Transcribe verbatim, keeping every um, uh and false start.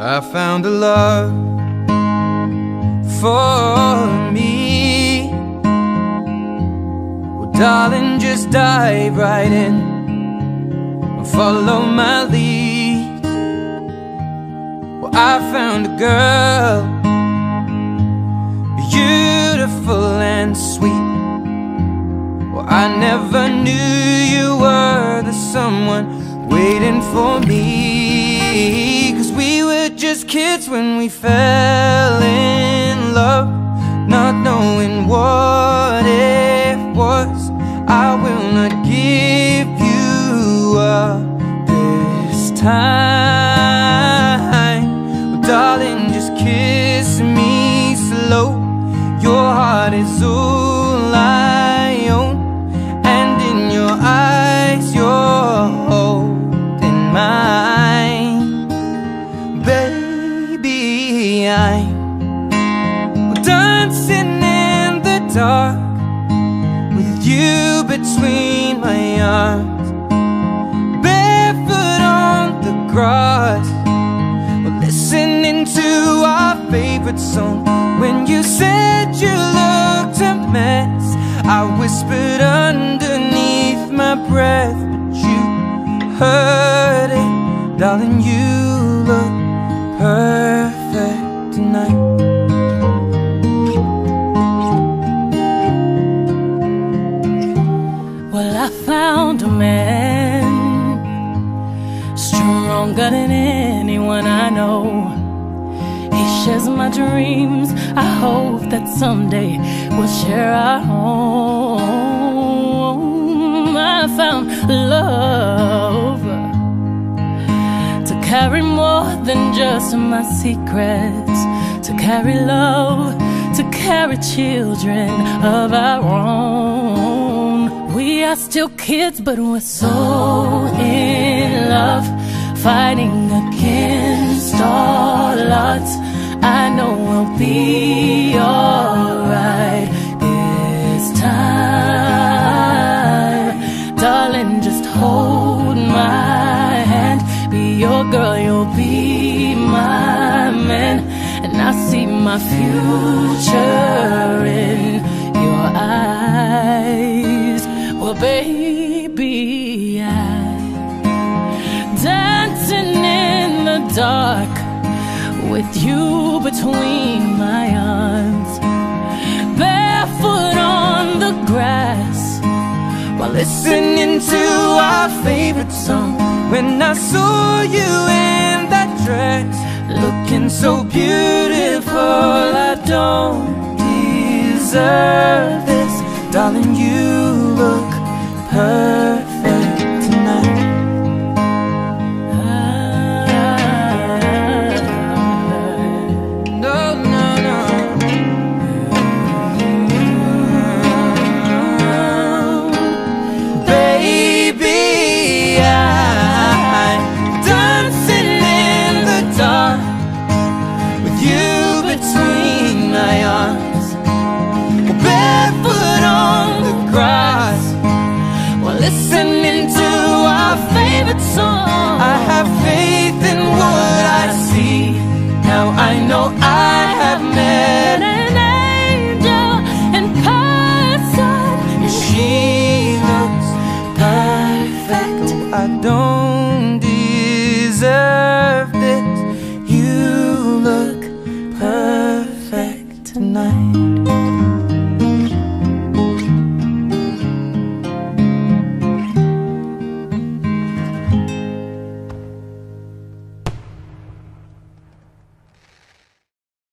I found a love for me. Well, darling, just dive right in and follow my lead. Well, I found a girl, beautiful and sweet. Well, I never knew you were the someone waiting for me. 'Cause we were just kids when we fell in love, not knowing what it was. I will not give you up this time. Well, darling, just kiss me slow. Your heart is all I own, and in your eyes you're holding mine. Baby, I'm dancing in the dark with you between my arms, barefoot on the grass. We're listening to our favorite song. When you said you looked a mess, I whispered underneath my breath, but you heard it. Darling, you look perfect tonight. Well, I found a man stronger than anyone I know. He shares my dreams. I hope that someday we'll share our home. I found love to carry more than just my secrets, to carry love, to carry children of our own. We are still kids, but we're so in love, fighting against all odds. I know we'll be alright this time. Darling, just hold my hand. Be your girl, you'll be my man. And I see my future in your eyes. Well, baby, I'm dancing in the dark with you between my arms, barefoot on the grass, while listening to our favorite song. When I saw you in that dress, looking so beautiful, I don't deserve this. Darling, you look perfect tonight. Listening to our favorite song, I have faith in what I see. Now I know I have met an angel in person, and she looks perfect. I don't